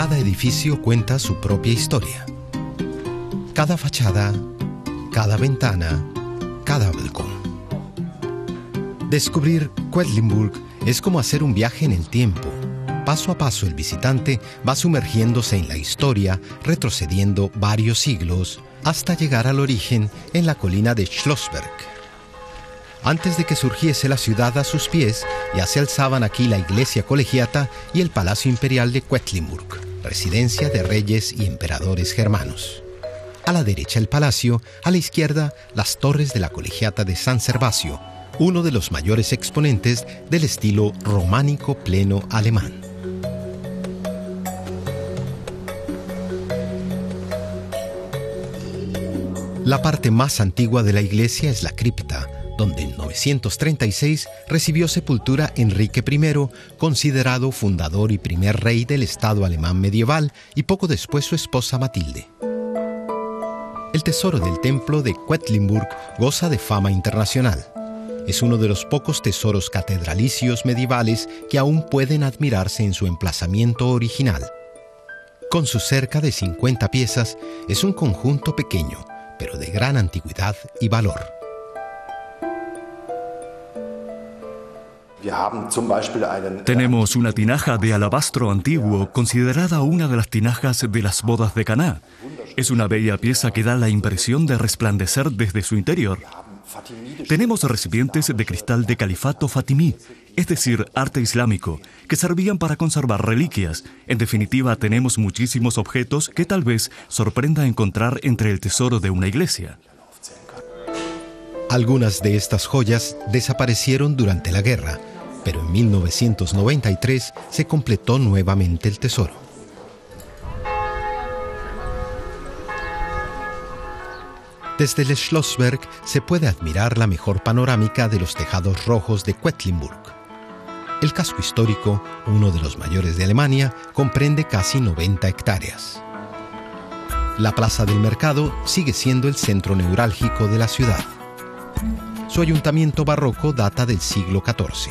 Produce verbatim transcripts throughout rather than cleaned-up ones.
Cada edificio cuenta su propia historia. Cada fachada, cada ventana, cada balcón. Descubrir Quedlinburg es como hacer un viaje en el tiempo. Paso a paso el visitante va sumergiéndose en la historia, retrocediendo varios siglos, hasta llegar al origen en la colina de Schlossberg. Antes de que surgiese la ciudad a sus pies, ya se alzaban aquí la iglesia colegiata y el palacio imperial de Quedlinburg, residencia de reyes y emperadores germanos. A la derecha el palacio, a la izquierda las torres de la colegiata de San Servasio, uno de los mayores exponentes del estilo románico pleno alemán. La parte más antigua de la iglesia es la cripta, donde en novecientos treinta y seis recibió sepultura Enrique primero, considerado fundador y primer rey del Estado alemán medieval, y poco después su esposa Matilde. El tesoro del templo de Quedlinburg goza de fama internacional. Es uno de los pocos tesoros catedralicios medievales que aún pueden admirarse en su emplazamiento original. Con sus cerca de cincuenta piezas, es un conjunto pequeño, pero de gran antigüedad y valor. Tenemos una tinaja de alabastro antiguo, considerada una de las tinajas de las bodas de Caná. Es una bella pieza que da la impresión de resplandecer desde su interior. Tenemos recipientes de cristal de califato fatimí, es decir, arte islámico, que servían para conservar reliquias. En definitiva, tenemos muchísimos objetos que tal vez sorprenda encontrar entre el tesoro de una iglesia. Algunas de estas joyas desaparecieron durante la guerra, pero en mil novecientos noventa y tres se completó nuevamente el tesoro. Desde el Schlossberg se puede admirar la mejor panorámica de los tejados rojos de Quedlinburg. El casco histórico, uno de los mayores de Alemania, comprende casi noventa hectáreas. La plaza del mercado sigue siendo el centro neurálgico de la ciudad. Su ayuntamiento barroco data del siglo catorce.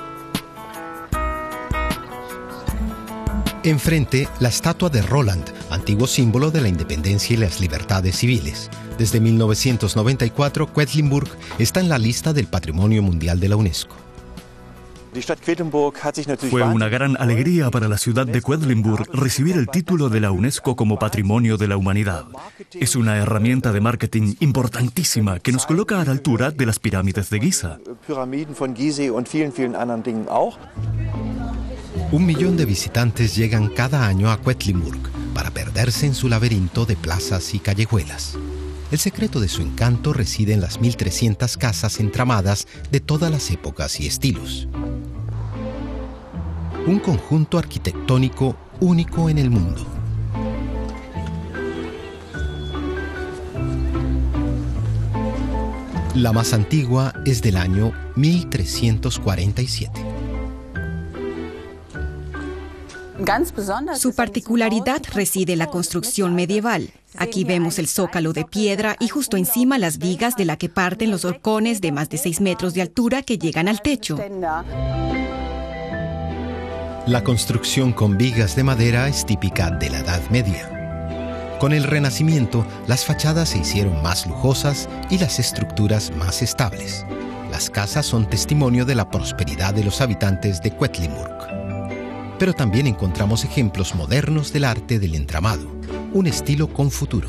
Enfrente, la estatua de Roland, antiguo símbolo de la independencia y las libertades civiles. Desde mil novecientos noventa y cuatro, Quedlinburg está en la lista del Patrimonio Mundial de la UNESCO. Fue una gran alegría para la ciudad de Quedlinburg recibir el título de la UNESCO como Patrimonio de la Humanidad. Es una herramienta de marketing importantísima que nos coloca a la altura de las pirámides de Giza. Un millón de visitantes llegan cada año a Quedlinburg para perderse en su laberinto de plazas y callejuelas. El secreto de su encanto reside en las mil trescientas casas entramadas de todas las épocas y estilos. Un conjunto arquitectónico único en el mundo. La más antigua es del año mil trescientos cuarenta y siete. Su particularidad reside en la construcción medieval. Aquí vemos el zócalo de piedra y justo encima las vigas de la que parten los horcones de más de seis metros de altura que llegan al techo. La construcción con vigas de madera es típica de la Edad Media. Con el Renacimiento, las fachadas se hicieron más lujosas y las estructuras más estables. Las casas son testimonio de la prosperidad de los habitantes de Quedlinburg. Pero también encontramos ejemplos modernos del arte del entramado, un estilo con futuro.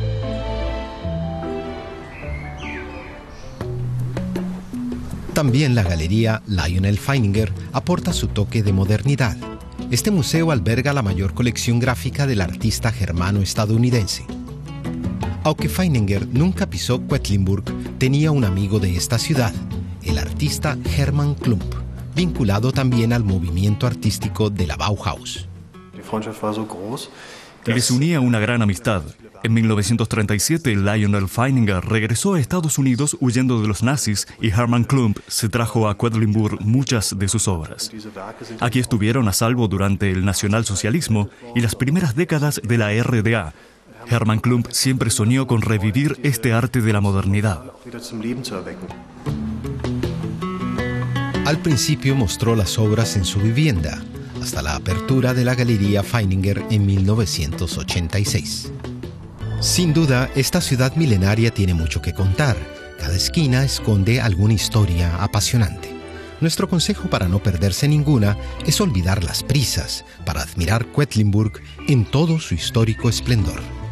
También la galería Lionel Feininger aporta su toque de modernidad. Este museo alberga la mayor colección gráfica del artista germano-estadounidense. Aunque Feininger nunca pisó Quedlinburg, tenía un amigo de esta ciudad, el artista Hermann Klump, vinculado también al movimiento artístico de la Bauhaus. Les unía una gran amistad. En mil novecientos treinta y siete, Lionel Feininger regresó a Estados Unidos huyendo de los nazis y Hermann Klump se trajo a Quedlinburg muchas de sus obras. Aquí estuvieron a salvo durante el nacionalsocialismo y las primeras décadas de la R D A. Hermann Klump siempre soñó con revivir este arte de la modernidad. Al principio mostró las obras en su vivienda. hasta la apertura de la Galería Feininger en mil novecientos ochenta y seis. Sin duda, esta ciudad milenaria tiene mucho que contar. Cada esquina esconde alguna historia apasionante. Nuestro consejo para no perderse ninguna es olvidar las prisas para admirar Quedlinburg en todo su histórico esplendor.